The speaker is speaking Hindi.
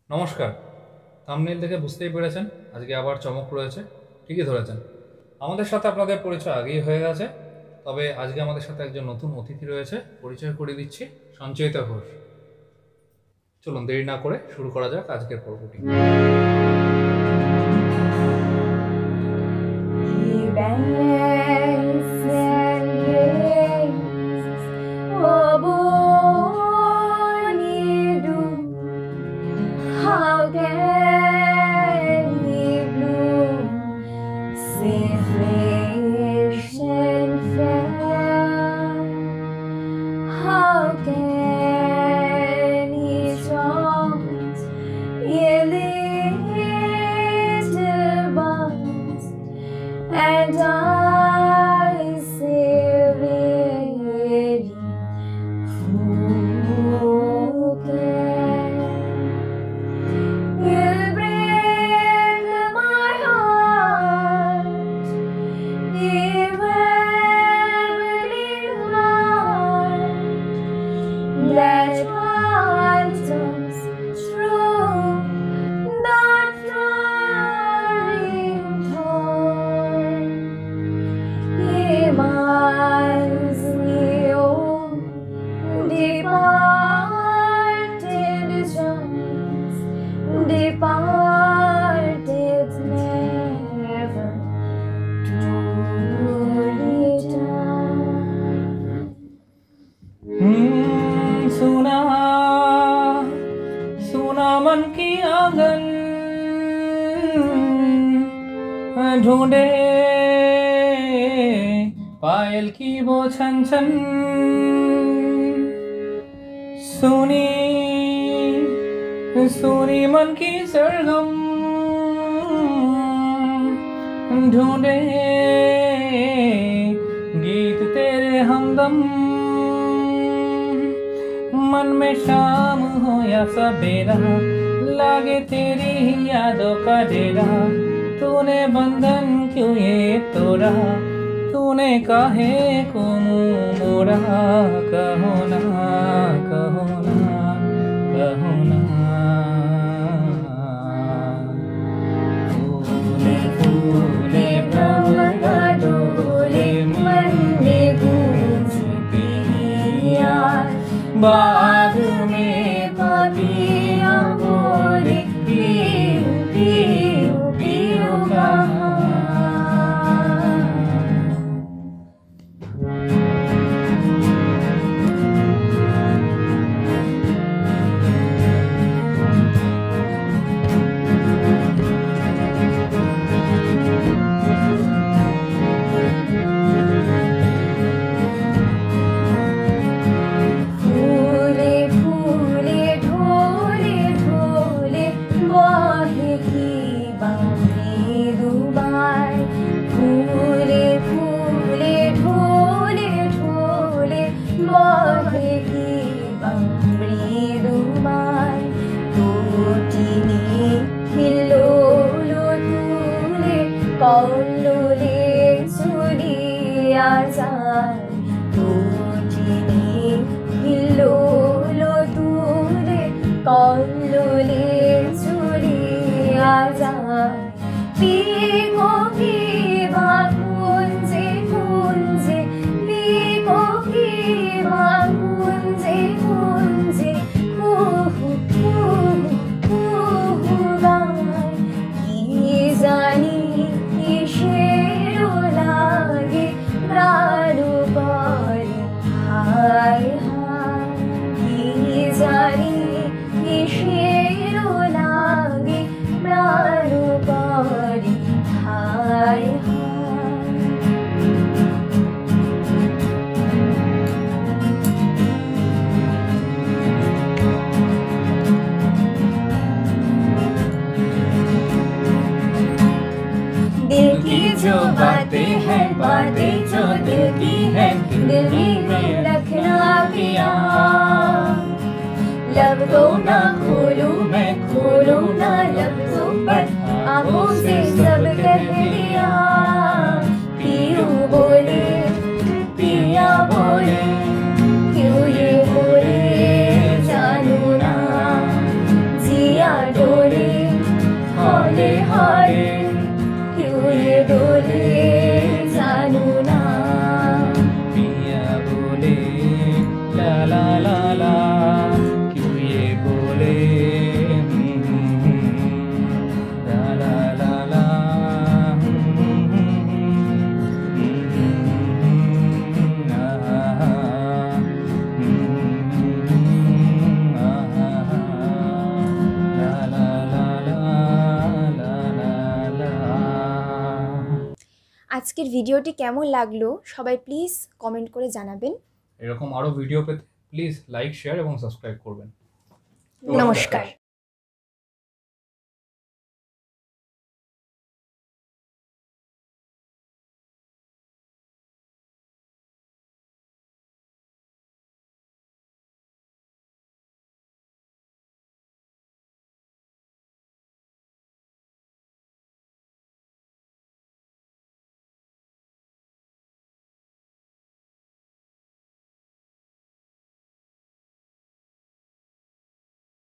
নমস্কার। থাম্বনেল দেখে বুঝতেই পেরেছেন আজকে আবার চমক রয়েছে। ঠিকই ধরেছেন, আমাদের সাথে আপনাদের পরিচয় আগেই হয়ে গেছে, তবে আজকে আমাদের সাথে একজন নতুন অতিথি রয়েছে। পরিচয় করে দিচ্ছি, সঞ্চয়িতা ঘোষ। চলুন দেরি না করে শুরু করা যাক আজকের পর্বটি। मन की आंगन ढूंढे पायल की वो छन छन, सुनी सुनी मन की सरगम ढूंढे गीत तेरे हमदम। मन में शाम हो या सवेरा लागे तेरी ही यादों का डेरा। तूने बंधन क्यों ये तोड़ा, तूने काहे को मुँह मोड़ा। कहो ना कहो ना कहो ना। फूले फूले भंवरा डोले मन में गूंजती यार। बाग में पपियाँ बोले पीऊ पीऊ पीऊ कहाँ। जो बातें हैं बातें जो दिल की है दिल में रखना पिया। लब तो ना खोलूं मैं खोलूं ना लब तो पर आंखों से सब कह दिया। पीरू बोले पिया बोले क्यों ये बोले जानू ना जिया डोले हौले हौले क्यों ये डोले जानू ना पिया बोले ला ला ला ला क्यों ये बोले ला ला ला ला আজকের ভিডিওটি কেমন লাগলো সবাই প্লিজ কমেন্ট করে জানাবেন। এরকম আরো ভিডিও পেতে প্লিজ লাইক শেয়ার এবং সাবস্ক্রাইব করবেন। নমস্কার।